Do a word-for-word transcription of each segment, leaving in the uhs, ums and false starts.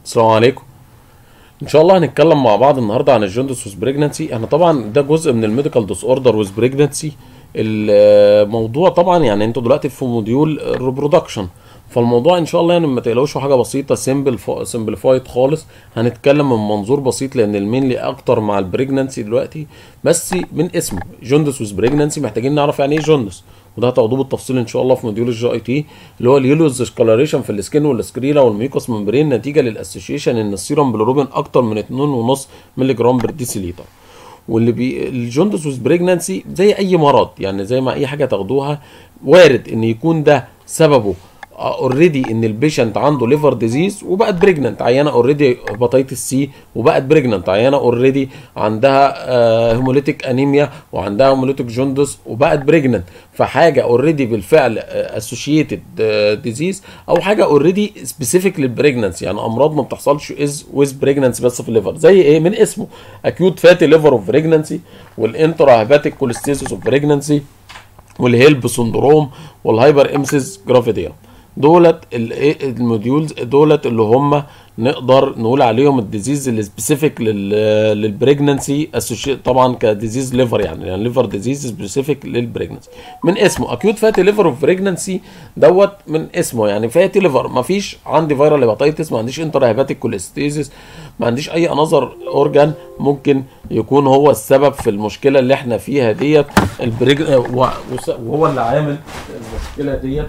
السلام عليكم. ان شاء الله هنتكلم مع بعض النهارده عن الجوندس ويز بريجنانسي. احنا طبعا ده جزء من الميديكال ديس اوردر ويز بريجنانسي. الموضوع طبعا يعني انتوا دلوقتي في موديول الريبرودكشن، فالموضوع ان شاء الله يعني ما تقلقوش، حاجه بسيطه سيمبل سمبليفايد خالص. هنتكلم من منظور بسيط لان المينلي اكتر مع البريجنانسي دلوقتي، بس من اسمه جوندس ويز بريجنانسي محتاجين نعرف يعني ايه جوندس، وده هتاخدوه بالتفصيل ان شاء الله في موديول الجي اي تي اللي هو اليلوز ديسكولاريشن في السكين والسكريلا والميوكوس ممبرين نتيجه للاسوشيشن ان السيروم بالروبين اكتر من اتنين ونص مللي جرام بر ديسيليتر. واللي بي الجوندس ويز بريجنانسي زي اي مرض، يعني زي ما اي حاجه تاخدوها وارد ان يكون ده سببه اوريدي ان البيشنت عنده ليفر ديزيز وبقت بريجننت، عيانه اوريدي هيباتيتس سي وبقت بريجننت، عيانه اوريدي عندها هيموليتيك انيميا وعندها هيموليتيك جوندس وبقت بريجننت، فحاجه اوريدي بالفعل اسوشيتد ديزيز او حاجه اوريدي سبيسيفيك للبريجننسي، يعني امراض ما بتحصلش از ويز بريجننسي بس في الليفر، زي ايه من اسمه اكيوت فاتي ليفر اوف بريجننسي والانترا هيباتيك كوليستيسيس اوف بريجننسي والهيلب سندروم والهايبر امسيس جرافيديا. دولت الموديولز دولت اللي هم نقدر نقول عليهم الديزيز اللي سبيسيفيك للبريجننسي طبعا كديزيز ليفر، يعني يعني ليفر ديزيز سبيسيفيك للبريجننسي من اسمه اكيوت فاتي ليفر اوف بريجننسي دوت من اسمه، يعني فاتي ليفر ما فيش عندي فيرال هيباتيتس، ما عنديش انتر هيباتيك كوليستيزيس، ما عنديش اي انذر اورجان ممكن يكون هو السبب في المشكله اللي احنا فيها ديت البريج وهو اللي عامل المشكله ديت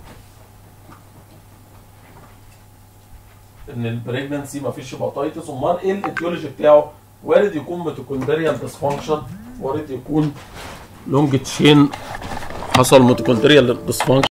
ان البريجننسي مفيش هيباتيتس. امال ايه الايتيولوجي بتاعه؟ وارد يكون ميتوكوندريال ديسفانكشن، وارد يكون لونج تشين حصل ميتوكوندريال ديسفانكشن،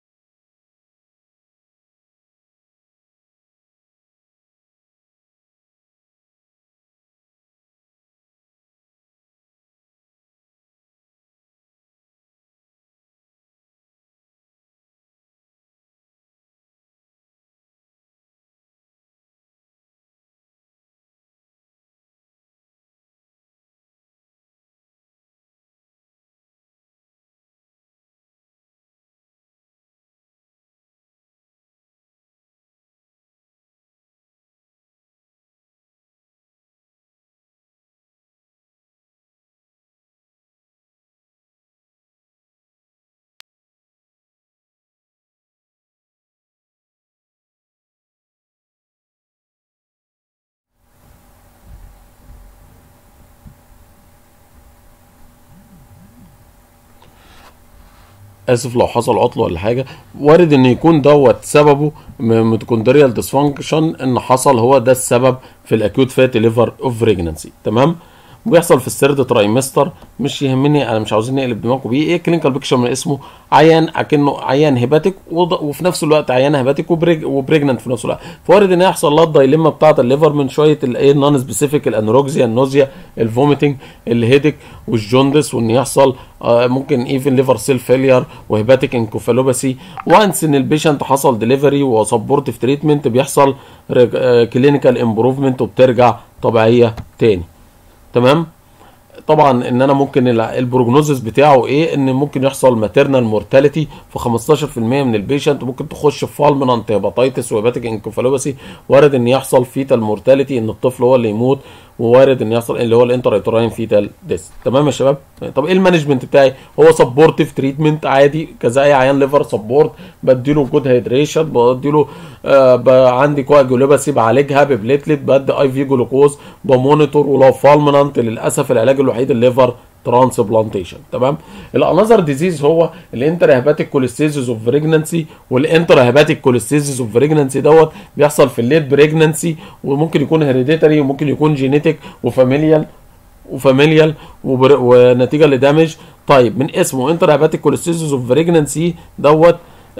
اسف لو حصل عطل ولا حاجه، وارد ان يكون دوت سببه ميتوكوندريال ديسفانكشن، ان حصل هو ده السبب في الاكيوت فاتي ليفر اوف بريجننسي. تمام، بيحصل في السيرد ترايمستر، مش يهمني انا مش عاوزين نقلب دماغكم بيه. ايه كلينيكال بيكشر من اسمه؟ عيان اكنه عيان هيباتيك وفي نفس الوقت عيان هيباتيك وبريج وبريجننت في نفس الوقت، فوارد ان يحصل لها الدايليما بتاعه الليفر من شويه الايه نون سبيسيفيك، الانوركسيا، النوزيا، الفوميتنج، الهيدك والجوندس، وان يحصل آه ممكن ايفن ليفر سيل فيلير وهيباتيك انكوفالوباسي. وانس ان البيشنت حصل ديليفري وسبورتيف تريتمنت بيحصل آه كلينيكال امبروفمنت وبترجع طبيعيه تاني. تمام، طبعا ان انا ممكن البروجنوزس بتاعه ايه؟ ان ممكن يحصل ماتيرنال مورتاليتي في خمستاشر في المية من البيشنت، ممكن تخش في فالمنانت هيباتيتس وهيباتيك انكوفالوباسي، وارد ان يحصل فيتال مورتاليتي ان الطفل هو اللي يموت، ووارد ان يحصل اللي هو الانترايتوراين فيتال ديس. تمام يا شباب؟ طب ايه المانجمنت بتاعي؟ هو سبورتيف تريتمنت عادي كذا اي عيان ليفر سبورت، بديله جود هيدريشن، بديله آه عندي كواجولوباسي بعالجها ببليتلت، بدي اي في جلوكوز، بمونيتور، ولو فالمنانت للاسف العلاج الوحيد الليفر ترانسبلانتيشن. تمام، الانذر ديزيز هو الانتر هيباتيك كوليستيزيس اوف بريجننسي، والانتر هيباتيك كوليستيزيس اوف بريجننسي دوت بيحصل في الليت بريجننسي، وممكن يكون هيريديتري وممكن يكون جينيتك وفاميليال وفاميليال ونتيجه لدامج. طيب من اسمه انتر هيباتيك كوليستيزيس اوف بريجننسي دوت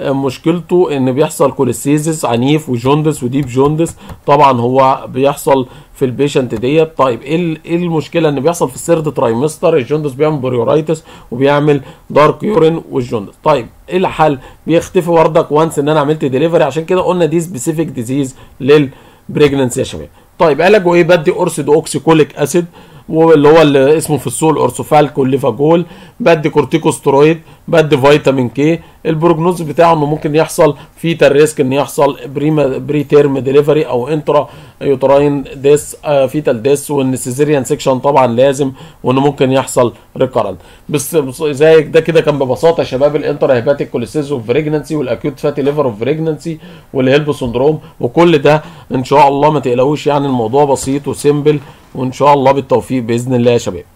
مشكلته ان بيحصل كوليستيزيس عنيف وجوندس وديب جوندس، طبعا هو بيحصل في البيشنت ديت. طيب ايه ايه المشكله؟ ان بيحصل في السيرد ترايمستر، الجوندس بيعمل بوريورايتس وبيعمل دارك يورين والجوندس. طيب ايه الحل؟ بيختفي وردك وانس ان انا عملت ديليفري، عشان كده قلنا دي سبيسيفيك ديزيز للبريجننسي يا شباب. طيب علاجه ايه؟ بدي اورسيدو اوكسيكوليك اسيد واللي هو اللي اسمه في السوق الاورسوفال كوليفاجول، بدي كورتيكوسترويد، بدي فيتامين كي. البروجنوز بتاعه انه ممكن يحصل فيتال ريسك ان يحصل بريما بري تيرم ديليفري او انترا يوتراين ديس آه فيتال ديس، وان سيزيريان سيكشن طبعا لازم، وانه ممكن يحصل ريكارنت. بس زي ده كده كان ببساطه يا شباب الانترا هيباتيك كوليسيس اوف بريجنسي والاكيوت فاتي ليفر اوف بريجنسي والهيلب سندروم، وكل ده ان شاء الله ما تقلقوش، يعني الموضوع بسيط وسيمبل، وان شاء الله بالتوفيق باذن الله يا شباب.